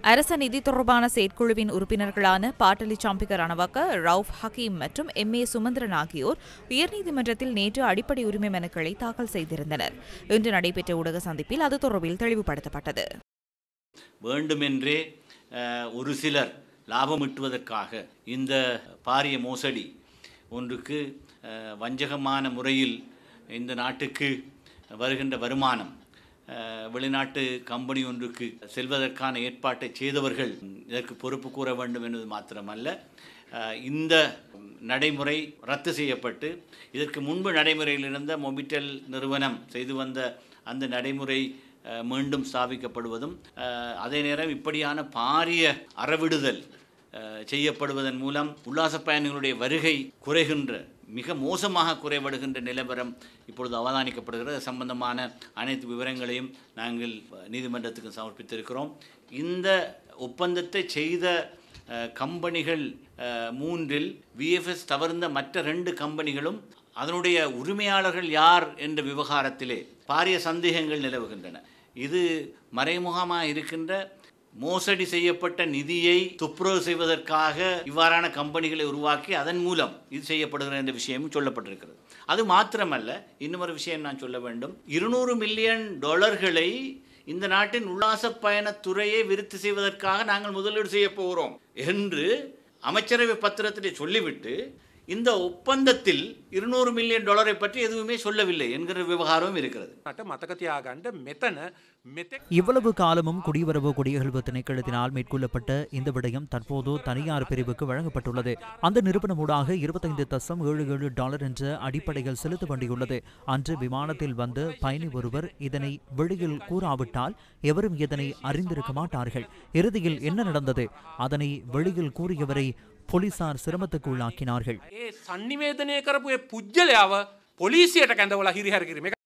அரச நிதி தொடர்பான செயற்குழுவின் உறுப்பினர்களான பாட்டலி சாம்பிக ரணவக்க, ரவுஃப் ஹக்கீம் மற்றும் எம்.ஏ. சுமந்திரன் ஆகியோர் உயர்நீதிமன்றத்தில் நேற்று அடிப்படை உரிமை மனுக்களை தாக்கல் செய்திருந்தனர். இன்று நடைபெற்ற ஊடக சந்திப்பில் அது தொடர்பில் தெளிவுபடுத்தப்பட்டது. வேண்டுமென்றே ஒரு சிலர் லாபமிட்டுவதற்காக இந்த பாரிய மோசடி ஒன்றுக்கு வஞ்சகமான முறையில் இந்த நாட்டுக்கு வருகின்ற வருமானம் வெளிநாட்டு கம்பெனி ஒன்றுக்கு செல்வதற்கான ஏற்பாட்டை செய்தவர்கள் இதற்கு பொறுப்பு கூற வேண்டும் என்பது மாத்திரமல்ல, இந்த நடைமுறை ரத்து செய்யப்பட்டு இதற்கு முன்பு நடைமுறையில் இருந்த மொபிட்டெல் நிறுவனம் செய்து வந்த அந்த நடைமுறை மீண்டும் ஸ்தாபிக்கப்படுவதும், அதே நேரம் இப்படியான பாரிய அறவிடுதல் செய்யப்படுவதன் மூலம் உல்லாச பயணிகளுடைய வருகை குறைகின்ற, மிக மோசமாக குறைபடுகின்ற நிலவரம் இப்பொழுது அவதானிக்கப்படுகிறது. சம்பந்தமான அனைத்து விவரங்களையும் நாங்கள் நீதிமன்றத்துக்கு சமர்ப்பித்திருக்கிறோம். இந்த ஒப்பந்தத்தை செய்த கம்பெனிகள் 3இல் விஎஃப்எஸ் தவிர்ந்த மற்ற 2 கம்பெனிகளும் அதனுடைய உரிமையாளர்கள் யார் என்ற விவகாரத்திலே பாரிய சந்தேகங்கள் நிலவுகின்றன. இது மறைமுகமாக இருக்கின்ற மோசடி செய்யப்பட்ட நிதியை துப்புரவு செய்வதற்காக இவ்வாறான கம்பெனிகளை உருவாக்கி அதன் மூலம் இது செய்யப்படுகிற என்ற விஷயமும் சொல்லப்பட்டிருக்கிறது. அது மாத்திரமல்ல, இன்னொரு விஷயம் நான் சொல்ல வேண்டும். $200 மில்லியன் இந்த நாட்டின் உல்லாச பயணத்துறையை விருத்தி செய்வதற்காக நாங்கள் முதலீடு செய்ய போகிறோம் என்று அமைச்சரவை பத்திரத்திலே சொல்லிவிட்டு இந்த ஒப்பந்தத்தில் $200 மில்லியன் பற்றி எதுவுமே சொல்லவில்லை என்கிற விவகாரமும் இருக்கிறது. இவ்வளவு காலமும் குடிவரவு குடியகழ்வு திணைக்களத்தினால் மேற்கொள்ளப்பட்ட இந்த விடயம் தற்போது தனியார் பிரிவுக்கு வழங்கப்பட்டுள்ளது. அந்த நிறுவனமூடாக $25.77 என்ற அடிப்படையில் செலுத்த வேண்டியுள்ளது. அன்று விமானத்தில் வந்த பயணி ஒருவர் இதனை வெளியில் கூறாவிட்டால் எவரும் இதனை அறிந்திருக்க மாட்டார்கள். இறுதியில் என்ன நடந்தது? அதனை வெளியில் கூறியவரை போலீசார் சிரமத்துக்கு உள்ளாக்கினார்கள்.